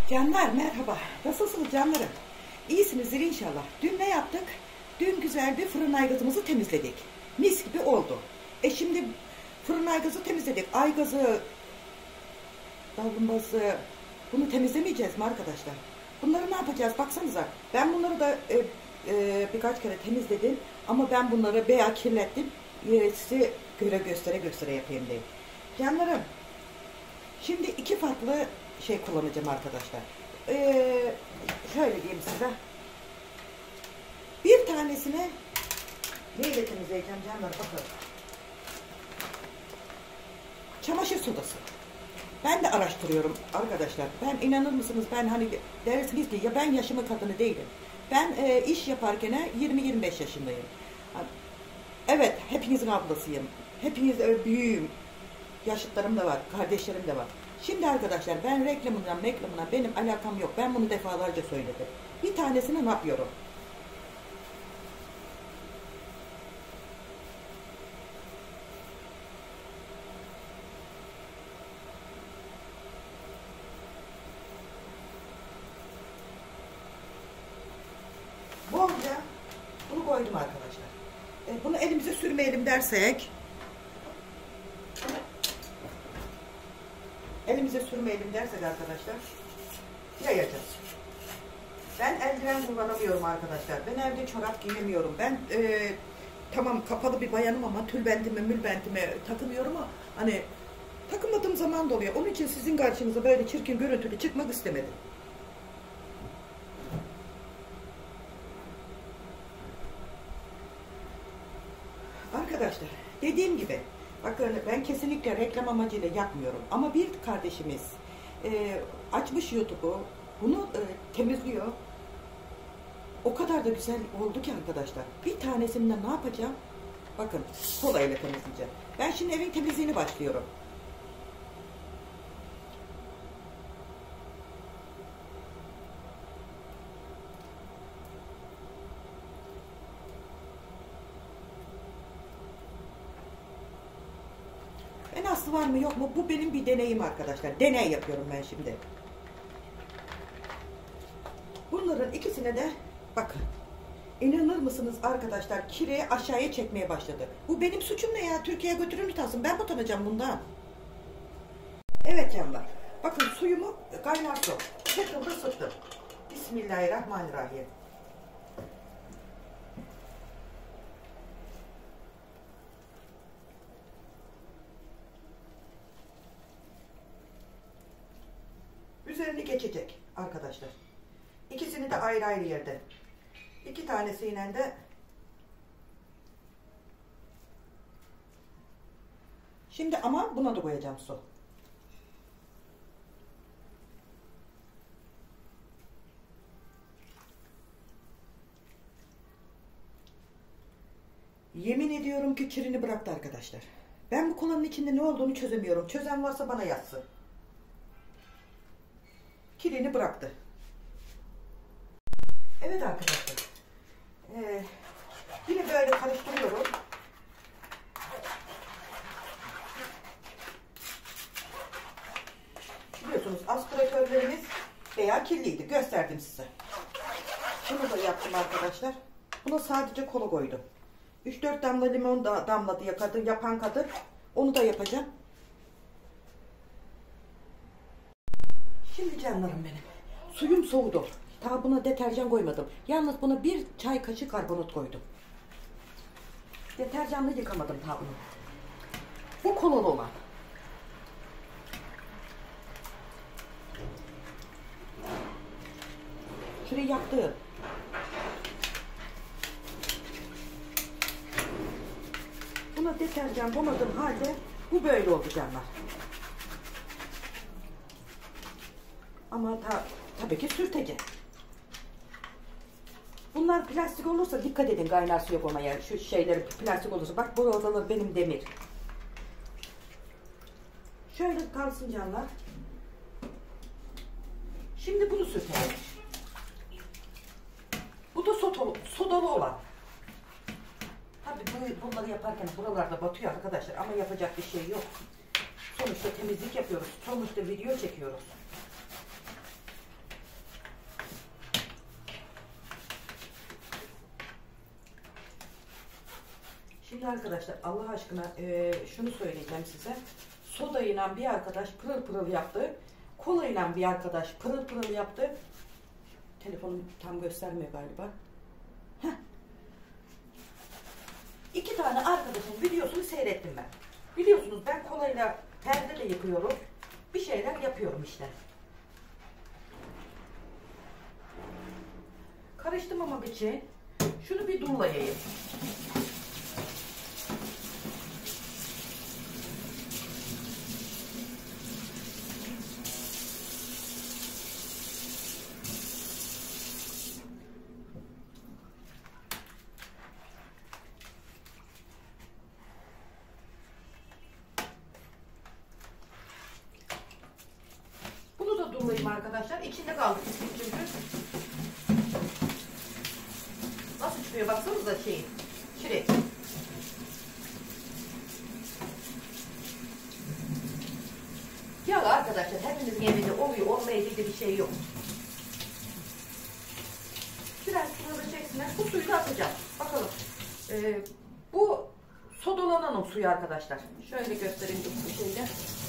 Canlar merhaba. Nasılsınız canlarım? İyisinizdir inşallah. Dün ne yaptık? Dün güzel bir fırın aygazımızı temizledik. Mis gibi oldu. Şimdi fırın aygazı temizledik. Aygazı, davlumbazı, bunu temizlemeyeceğiz mi arkadaşlar? Bunları ne yapacağız? Baksanıza. Ben bunları da birkaç kere temizledim. Ama ben bunları bayağı kirlettim. Size göstere yapayım diye. Canlarım. Şimdi iki farklı şey kullanacağım arkadaşlar. Şöyle diyeyim size. Bir tanesini neyle temizleyeceğim canlar, bakın. Çamaşır sodası. Ben de araştırıyorum arkadaşlar. Ben, inanır mısınız, ben hani dersiniz ki ya ben yaşımın kadını değilim. Ben iş yaparken 20-25 yaşındayım. Evet, hepinizin ablasıyım. Hepiniz büyüğüm. Yaşıtlarım da var, kardeşlerim de var. Şimdi arkadaşlar ben reklamına benim alakam yok. Ben bunu defalarca söyledim. Bir tanesini ne yapıyorum? Bolca bunu koydum arkadaşlar. Bunu elimize sürmeyelim dersek, arkadaşlar yayacağız. Ben eldiven kullanamıyorum arkadaşlar. Ben evde çorap giyemiyorum. Ben tamam kapalı bir bayanım ama mülbentime takmıyorum ama hani takılmadığım zaman da oluyor. Onun için sizin karşınıza böyle çirkin görüntülü çıkmak istemedim. Arkadaşlar dediğim gibi bakın, ben kesinlikle reklam amacıyla yapmıyorum ama bir kardeşimiz açmış YouTube'u, bunu temizliyor. O kadar da güzel oldu ki arkadaşlar. Bir tanesinden ne yapacağım? Bakın, kolayla temizleyeceğim. Ben şimdi evin temizliğine başlıyorum. En aslı var mı yok mu? Bu benim bir deneyim arkadaşlar. Deney yapıyorum ben şimdi. Bunların ikisine de bakın. İnanır mısınız arkadaşlar, kireyi aşağıya çekmeye başladı. Bu benim suçum ne ya? Türkiye'ye götürür mütasın? Ben utanacağım bundan. Evet canlar. Bakın suyumu kaynar su. Kettle'da ısıttım. Bismillahirrahmanirrahim. Üzerini geçecek arkadaşlar. İkisini de ayrı ayrı yerde. İki tanesiyle de şimdi ama buna da koyacağım su. Yemin ediyorum ki kirini bıraktı arkadaşlar. Ben bu kolanın içinde ne olduğunu çözemiyorum. Çözen varsa bana yazsın. Kirini bıraktı. Evet arkadaşlar. Yine böyle karıştırıyorum. Biliyorsunuz aspiratörlerimiz veya kirliydi. Gösterdim size. Bunu da yaptım arkadaşlar. Buna sadece kola koydum. 3-4 damla limon da damladı yapan kadın. Onu da yapacağım. Şimdi canlarım benim. Suyum soğudu. Daha buna deterjan koymadım. Yalnız buna 1 çay kaşığı karbonat koydum. Deterjanla yıkamadım ta bunu. Bu kolalı olan. Şurayı yaktım. Buna deterjan koymadığım halde bu böyle oldu canlar. Ama tabii ki sürteceğim. Bunlar plastik olursa dikkat edin kaynar suya koymaya. Şu şeyleri plastik olursa. Bak bu odalar benim demir. Şöyle kalsın canlar. Şimdi bunu sürtelim. Bu da sodalı olan. Tabii bunları yaparken buralarda batıyor arkadaşlar ama yapacak bir şey yok. Sonuçta temizlik yapıyoruz. Sonuçta video çekiyoruz. Şimdi arkadaşlar Allah aşkına şunu söyleyeceğim size. Sodayla bir arkadaş pırıl pırıl yaptı. Kolayla bir arkadaş pırıl pırıl yaptı. Telefonum tam göstermiyor galiba. Heh. 2 tane arkadaşın videosunu seyrettim ben. Biliyorsunuz ben kolayla perde de yıkıyorum. Bir şeyler yapıyorum işte. Karıştırmamak için şunu bir durulayayım. Bunu da durulayayım arkadaşlar. İçinde kaldı çünkü. Nasıl çıkıyor baksanıza şeyi. Çilek. Ya arkadaşlar hepinizin evinde oluyor, olmayacak bir şey yok. Biraz suları çeksinler. Bu suyu da atacağım. Bakalım. Bu sodalanan o suyu arkadaşlar. Şöyle göstereyim bu şeyle.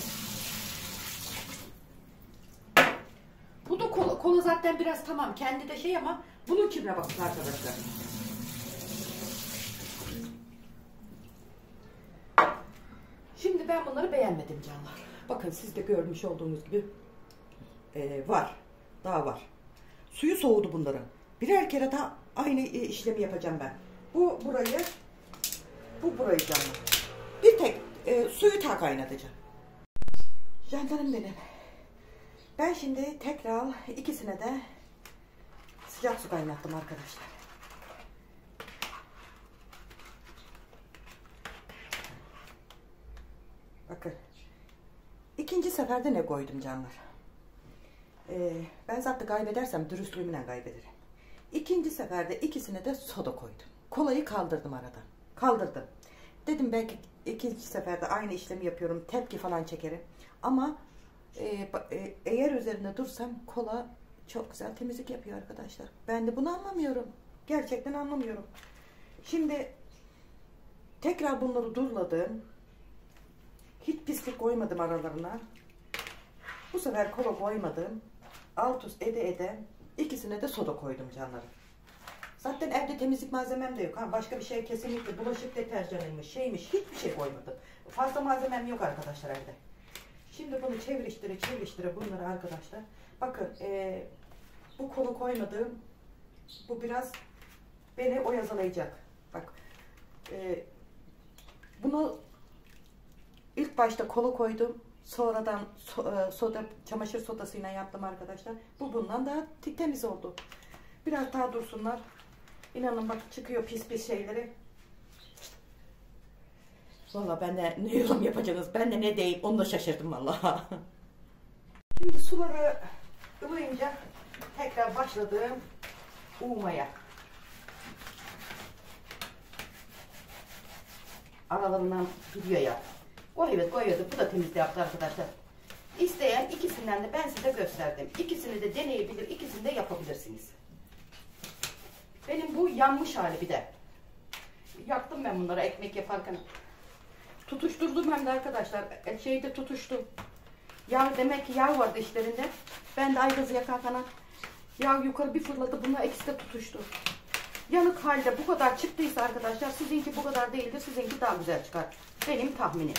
Bu da kola zaten biraz tamam. Kendi de şey ama bunun kibine bakın arkadaşlar. Şimdi ben bunları beğenmedim canlar. Bakın siz de görmüş olduğunuz gibi var. Daha var. Suyu soğudu bunların. Birer kere daha aynı işlemi yapacağım ben. Bu burayı canlar. Bir tek suyu ta kaynatacağım. Canlarım benim. Ben şimdi tekrar ikisine de sıcak su kaynattım arkadaşlar. Bakın. İkinci seferde ne koydum canlar? Ben zaten kaybedersem dürüstlüğümle kaybederim. İkinci seferde ikisine de soda koydum. Kolayı kaldırdım aradan. Kaldırdım. Dedim belki ikinci seferde aynı işlemi yapıyorum. Tepki falan çekerim. Ama eğer üzerinde dursam kola çok güzel temizlik yapıyor arkadaşlar. Ben de bunu anlamıyorum. Gerçekten anlamıyorum. Şimdi tekrar bunları durladım. Hiç pislik koymadım aralarına. Bu sefer kola koymadım. Alt üst ede ikisine de soda koydum canlarım. Zaten evde temizlik malzemem de yok. Ha, başka bir şey kesinlikle bulaşık deterjanıymış, şeymiş, hiçbir şey koymadım. Fazla malzemem yok arkadaşlar evde. Şimdi bunu çeviriştire bunları arkadaşlar. Bakın bu kola koymadığım, bu biraz beni oyazalayacak. Bak bunu ilk başta kola koydum. Sonradan çamaşır sodasıyla yaptım arkadaşlar. Bu bundan daha temiz oldu. Biraz daha dursunlar. İnanın bak çıkıyor pis şeyleri. Valla ben de ne yorum yapacaksınız? Ben de ne diyeyim onu da şaşırdım valla. Şimdi suları ılıyınca tekrar başladım uğmaya. Aralarından gidiyor ya. Koyuyordu. Bu da temizliği yaptı arkadaşlar. İsteyen ikisinden de ben size gösterdim. İkisini de deneyebilir, ikisini de yapabilirsiniz. Benim bu yanmış hali bir de. Yaktım ben bunları ekmek yaparken. Tutuşturdum hem de arkadaşlar. Şeyde tutuştu. Yağ, demek ki yağ vardı işlerinde. Ben de aygazı yakarken yağ yukarı bir fırladı. Bunlar ikisi de tutuştu. Yanık halde bu kadar çıktıysa arkadaşlar sizinki bu kadar değildir. Sizinki daha güzel çıkar. Benim tahminim.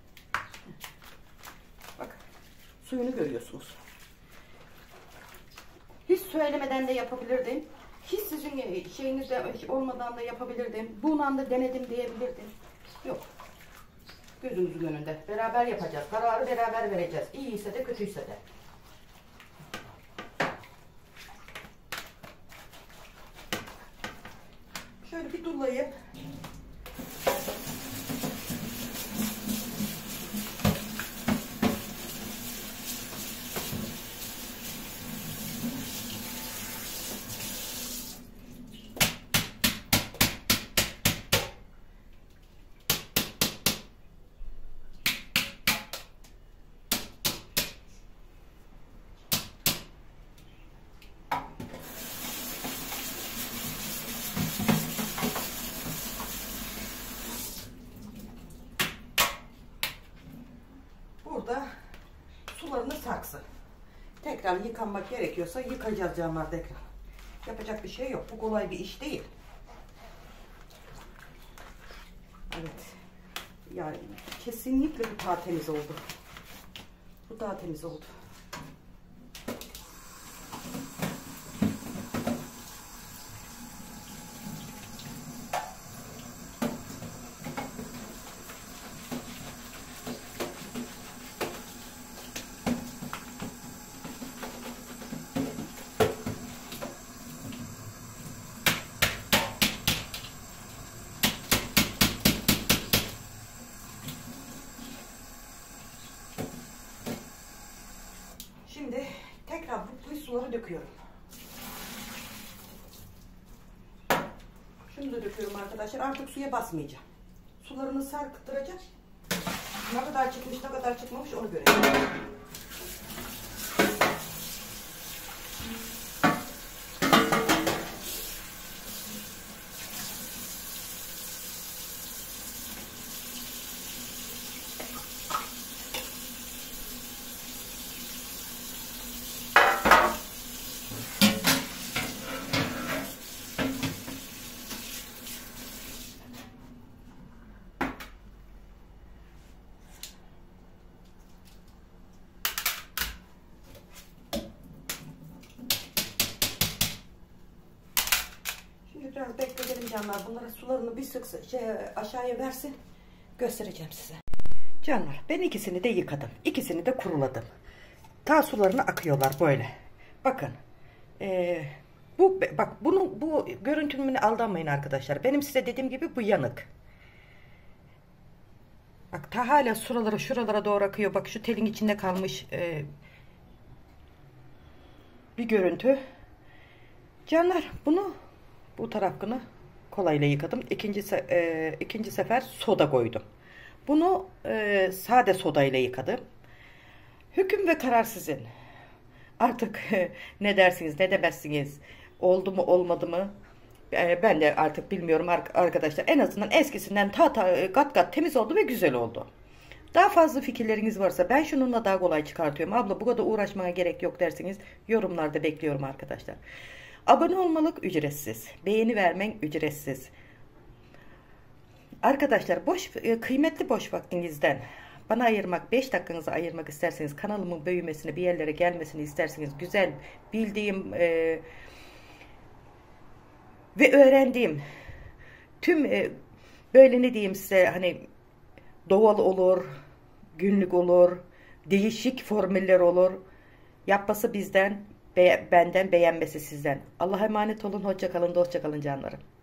Bak suyunu görüyorsunuz. Hiç söylemeden de yapabilirdim. Hiç sizin şeyinizde olmadan da yapabilirdim. Bundan da denedim diyebilirdim. Yok. Gözümüzün önünde. Beraber yapacağız. Kararı beraber vereceğiz. İyiyse de kötüyse de. Şöyle bir durulayıp tekrar yıkanmak gerekiyorsa yıkayacağız canlar tekrar. Yapacak bir şey yok. Bu kolay bir iş değil. Evet. Yani kesinlikle bu daha temiz oldu. Bu daha temiz oldu. Şimdi tekrar bu suları döküyorum. Şunu da döküyorum arkadaşlar. Artık suya basmayacağım. Sularını sarkıttıracağım. Ne kadar çıkmış, ne kadar çıkmamış onu göreceğim. Biraz bekleyelim canlar. Bunlara sularını bir sık aşağıya versin. Göstereceğim size. Canlar ben ikisini de yıkadım. İkisini de kuruladım. Ta sularını akıyorlar böyle. Bakın. Bak bu görüntümüne aldanmayın arkadaşlar. Benim size dediğim gibi bu yanık. Bak ta hala şuralara doğru akıyor. Bak şu telin içinde kalmış bir görüntü. Canlar bu tarafını kolayla yıkadım. İkinci sefer soda koydum. Bunu sade soda ile yıkadım. Hüküm ve karar sizin. Artık ne dersiniz ne demezsiniz. Oldu mu olmadı mı? Ben de artık bilmiyorum arkadaşlar. En azından eskisinden kat kat temiz oldu ve güzel oldu. Daha fazla fikirleriniz varsa ben şununla daha kolay çıkartıyorum. Abla bu kadar uğraşmaya gerek yok dersiniz. Yorumlarda bekliyorum arkadaşlar. Abone olmalık ücretsiz. Beğeni vermen ücretsiz. Arkadaşlar kıymetli boş vaktinizden bana ayırmak, 5 dakikanızı ayırmak isterseniz, kanalımın büyümesini, bir yerlere gelmesini isterseniz, güzel bildiğim ve öğrendiğim tüm böyle ne diyeyim size, hani doğal olur, günlük olur, değişik formüller olur. Yapması bizden, benden, beğenmesi sizden. Allah'a emanet olun. Hoşça kalın, dostça kalın canlarım.